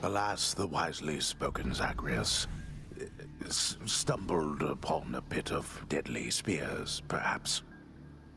Alas, the wisely spoken Zagreus stumbled upon a pit of deadly spears, perhaps.